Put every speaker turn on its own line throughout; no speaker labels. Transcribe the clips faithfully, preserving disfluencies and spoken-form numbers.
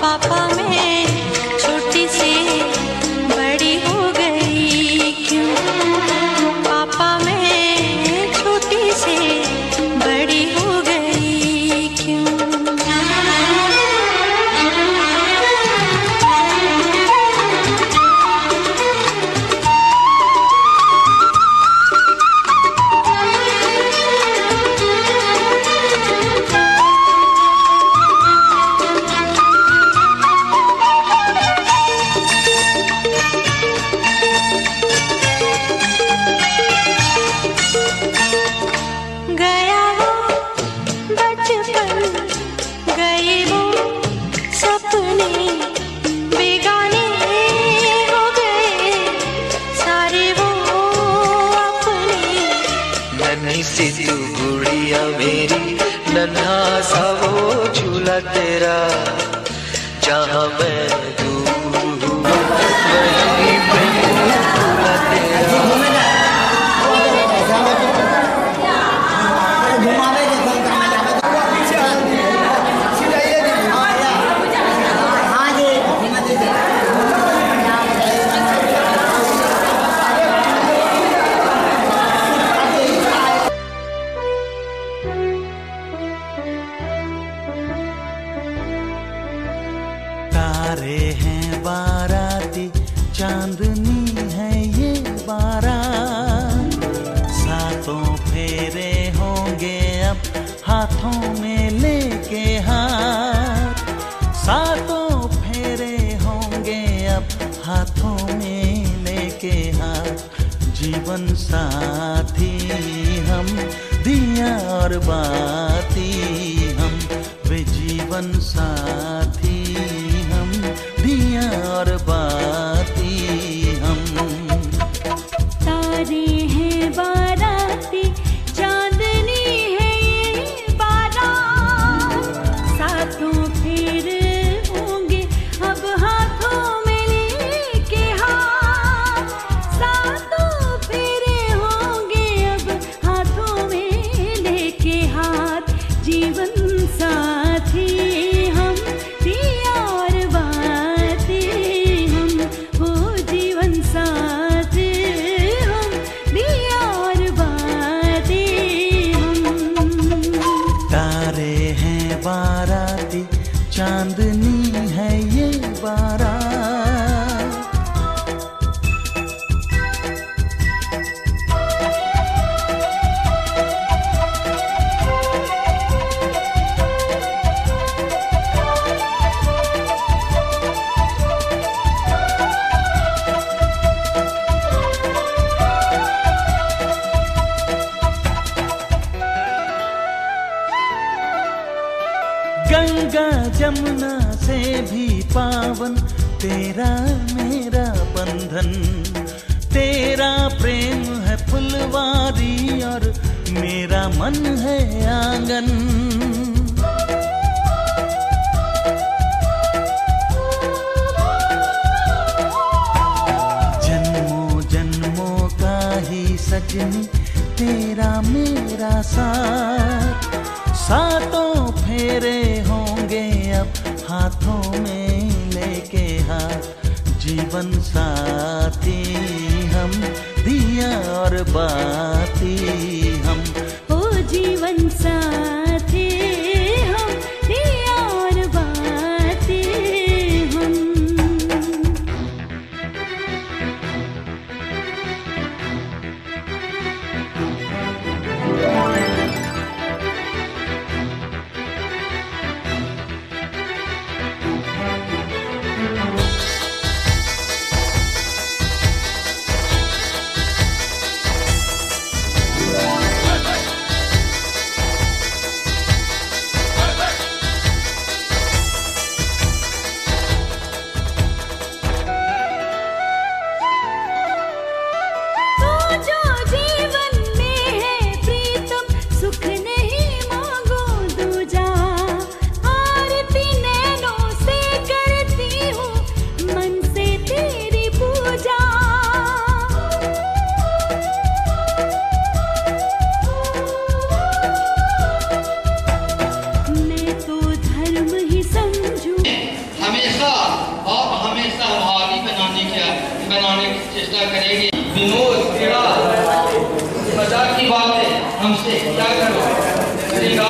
पापा मैं छोटी सी बड़ी हो गई क्यों? पापा मैं छोटी सी बड़ी हो गई क्यों?
सी तू गुड़िया मेरी, नन्हा सा वो झूला तेरा, जहाँ मैं दूर हुआ वहीं पे झूला तेरा।
तारे हैं बाराती, चांदनी है ये बारात, सातों फेरे होंगे अब हाथों में लेके हाथ, सातों फेरे होंगे अब हाथों में लेके हाथ, जीवन साथी हम दिया और बाती हम, वे जीवन साथी दिया और बाती हम।
तारे हैं बाराती, चांदनी है ये बारात, सातों फेर होंगे अब हाथों में लेके हाथ, सातों फेरे होंगे अब हाथों में लेके हाथ, जीवन साथी हम दिया और
बाराती, चांदनी है ये बारात। गंगा जमुना से भी पावन तेरा मेरा बंधन, तेरा प्रेम है फुलवारी और मेरा मन है आंगन। जन्मों जन्मों का ही सजनी तेरा मेरा साथ, सातों फेरे होंगे अब हाथों में लेके हाथ, जीवन साथी हम दिया और बाती हम,
ओ जीवन साथी हम दिया और बाती हम।
बनाने की चेष्टा करेगी। विनोद क्रीड़ा मजाक की बात है, हमसे क्या करो।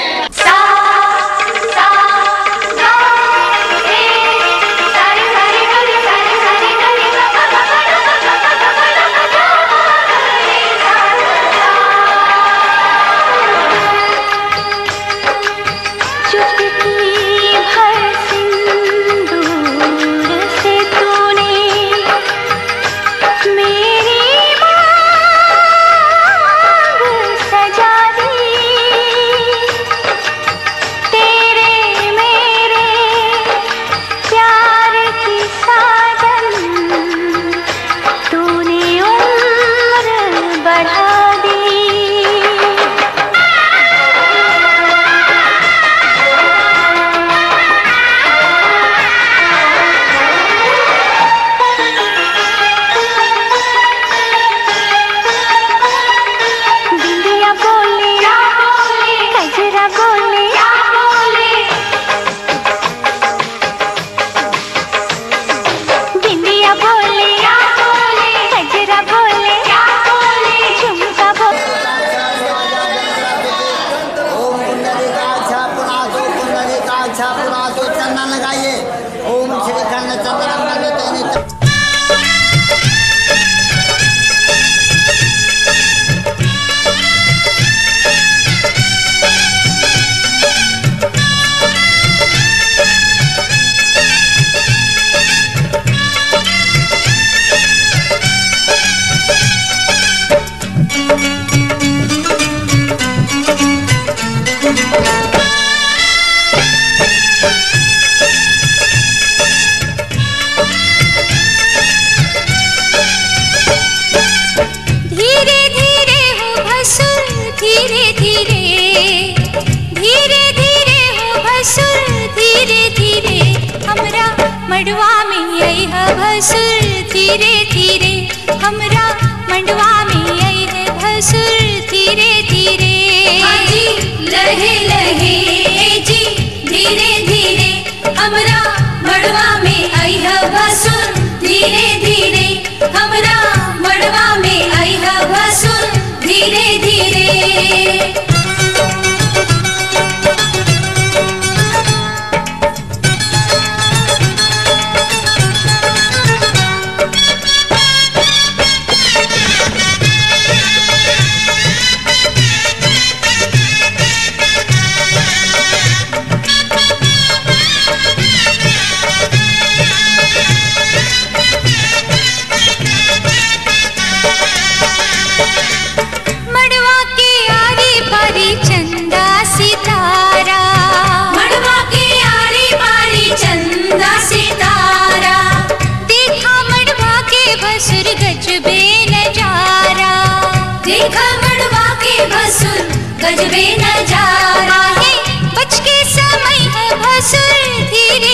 गजबे नजारा है, बच के समय है भसुर धीरे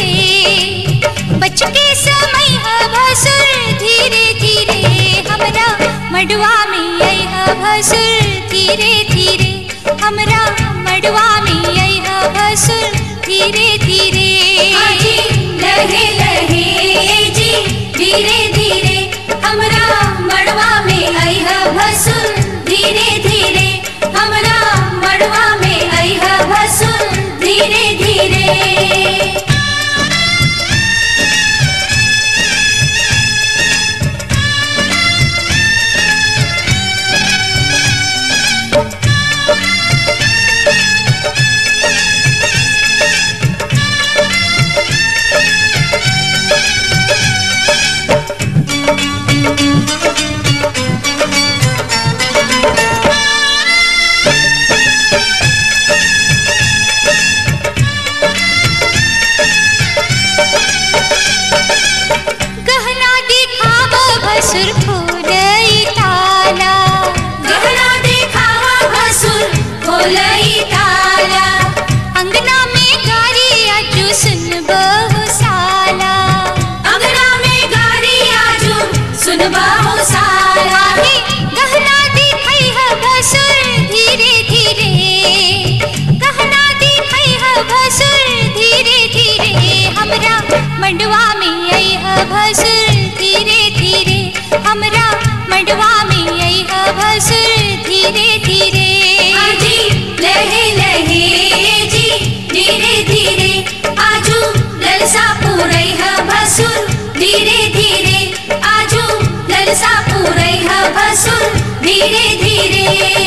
धीरे, बच के समय है भसुर धीरे धीरे, हमरा मडवा में आई है भसुर धीरे धीरे, हमरा मडवा में आई है भसुर धीरे धीरे। लहे लहे जी धीरे धीरे, हमरा मडवा में आई है भसुर धीरे धीरे, हमरा मड़वा में आई है भसुर धीरे धीरे। मंडवा में आई है भसुर धीरे मड़वा में आई है भसुर धीरे धीरे।
आजी लहे लहे जी धीरे धीरे आजू ललसा पूरई है भसुर धीरे धीरे आजू ललसा पूरई है भसुर धीरे धीरे।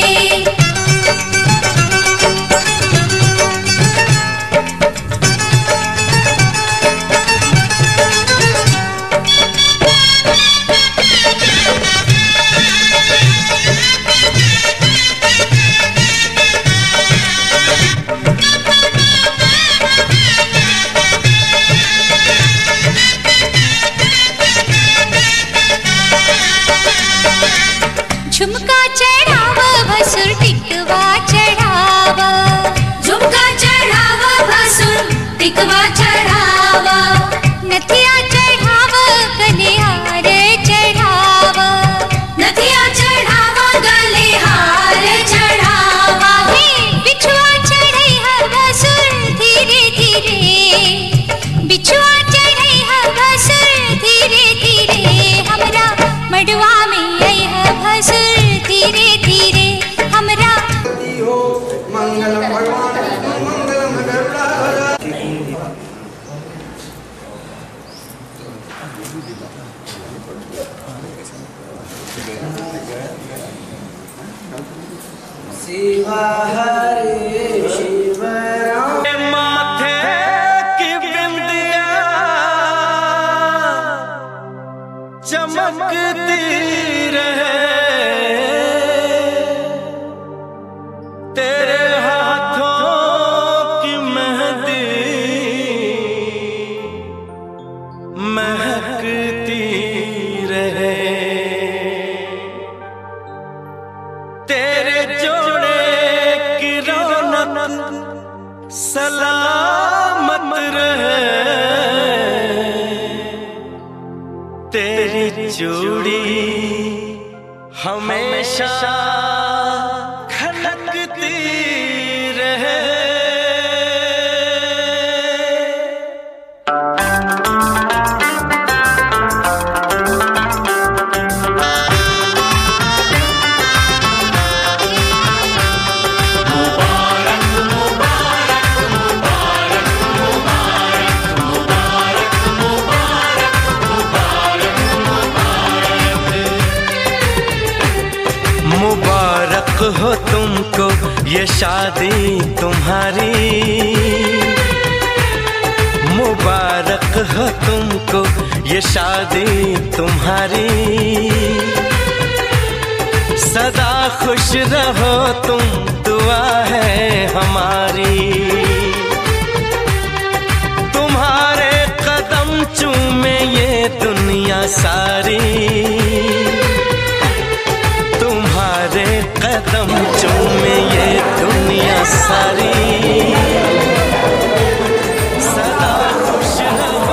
झुमका चढ़ावा भसुर टिकवा चढ़ावा।
झुमका चढ़ावा भसुर टिकवा चढ़ावा।
नथिया चढ़ावा गले हार चढ़ावा।
नथिया चढ़ावा गले हार चढ़ावा।
हे बिछुआ चढ़ई है भसुर धीरे धीरे। बिछुआ चढ़ई है भसुर धीरे धीरे। हमरा मड़वा में आई है भसुर धीरे धीरे। हमरा
मंगलम भगवान मंगलम गरुड़ा। शिवा हरे शिव राम।
माथे की बिंदिया चमकती रहे, तेरे हाथों की मेहंदी महकती रहे, तेरे जोड़े की रौनक सलामत रहे, तेरी चूड़ी हमेशा खनकती रहे। मुबारक हो तुमको ये शादी तुम्हारी, मुबारक हो तुमको ये शादी तुम्हारी। सदा खुश रहो तुम दुआ है हमारी। तुम्हारे कदम चूमे ये दुनिया सारी, तुम्हारे कदम चूमे ये दुनिया सारी। सदा खुश रहो।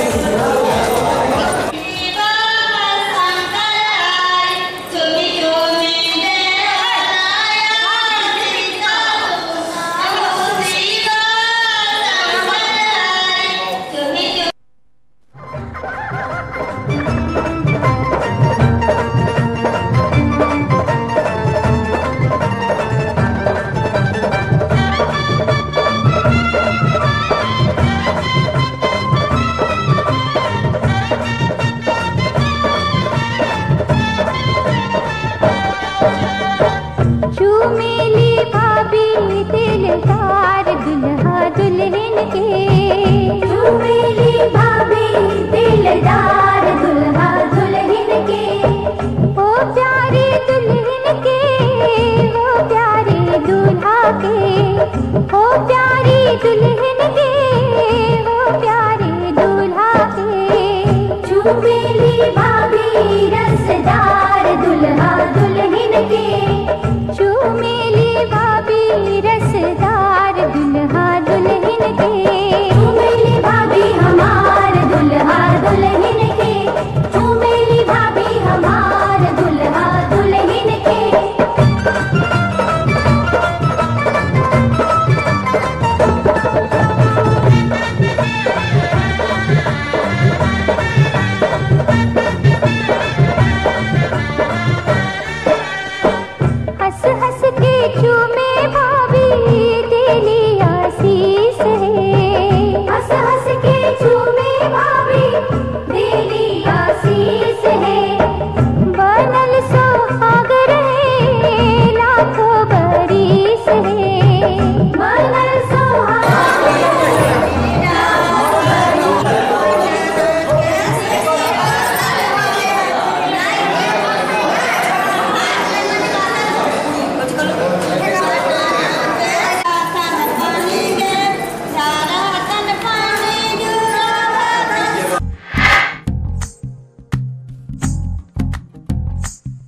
चूमेली भाभी दिलदार दुल्हा दुल्हन के। चूमेली भाभी दिलदार दुल्हा दुल्हन के। ओ प्यारे दुल्हन के ओ प्यारे दूल्हा के। ओ प्यारी दुल्हन के ओ प्यारे दूल्हा के। चूमेली भाभी रसदार दुल्हा दुल्हन के। चूमेली भाभी रसदार दुल्हा दुल्हन के। चूमेली भाभी हमार दुल्हा दुल्हन के। चूमेली भाभी हमार दुल्हा दुल्हन के।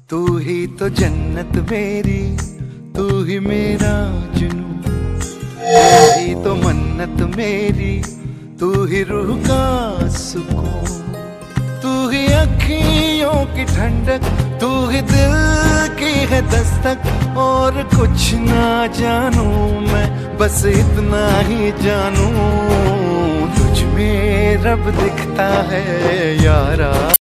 तू ही तो जन्नत मेरी, तू ही मेरा जुनून, तू ही तो मन्नत मेरी, तू ही रूह का सुकून, तू ही अखियों की ठंडक, तू ही दिल की है दस्तक। और कुछ ना जानू मैं, बस इतना ही जानू, तुझ में रब दिखता है यारा।